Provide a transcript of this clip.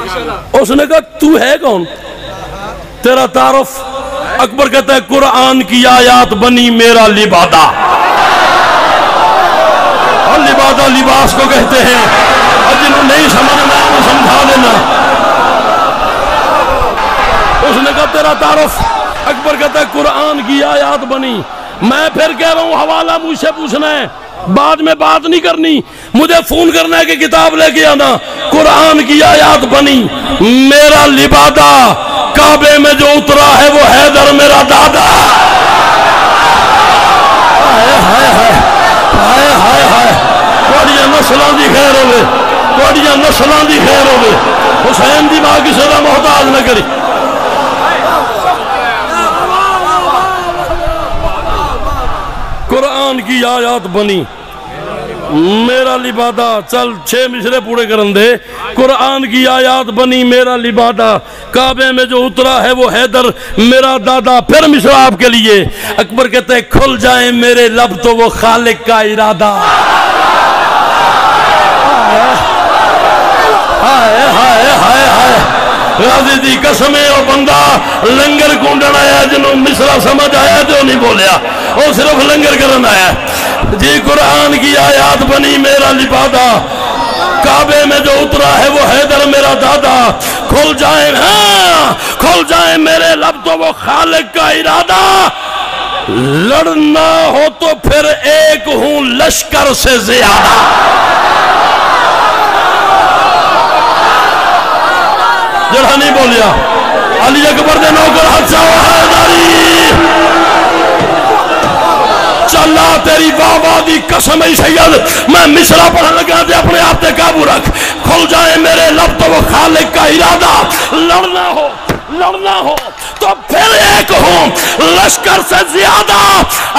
اس نے کہا تو ہے کون، تیرا تعارف؟ اکبر کہتا ہے قرآن کی آیات بنی میرا لبادہ، اور لبادہ لباس کو کہتے ہیں، اور جنہوں نہیں سمجھنا وہ سمجھا دینا۔ اس نے کہا تیرا تعارف؟ اکبر کہتا ہے قرآن کی آیات بنی۔ میں پھر کہہ رہا ہوں حوالہ مجھ سے پوچھنا ہے، بعد میں بات نہیں کرنی، مجھے فون کرنا ہے کہ کتاب لے کے آنا۔ قرآن کی آیات بنی میرا لبادہ، کعبے میں جو اترا ہے وہ حیدر میرا دادا۔ کوڑیاں نسلاں دی خیر ہوئے، کوڑیاں نسلاں دی خیر ہوئے، حسین دی ماں کسی دا محتاج نہ کری۔ قرآن کی آیات بنی میرا لبادہ، چل 6 مصرے پورے کرن دے۔ قرآن کی آیات بنی میرا لبادہ، کعبے میں جو اترا ہے وہ حیدر میرا دادا۔ پھر مصرع آپ کے لیے، اکبر کہتے ہیں کھل جائیں میرے لب تو وہ خالق کا ارادہ۔ ہائے ہائے ہائے ہائے، غازی دی قسمیں او بندہ لنگر کونڈن آیا، جنہوں مصرع سمجھ آیا جو نہیں بولیا، وہ صرف لنگر کرن آیا۔ جی قرآن کی آیات بنی میرا لبادہ، کعبے میں جو اترا ہے وہ حیدر میرا دادا۔ کھل جائیں، ہاں کھل جائیں میرے لب تو وہ خالق کا ارادہ۔ لڑنا ہو تو پھر ایک ہوں لشکر سے زیادہ۔ جڑا نہیں بولیا، علی اکبر دے نوکر حدثہ و حیدری، چلا تیری واہ دی قسم ای سید، میں مصرع پڑھن لگا دے اپنے آپ تے قابو رکھ۔ کھل جائے میرے لب تو وہ خالق کا ارادہ، لڑنا ہو تو پھر ایک ہوں لشکر سے زیادہ۔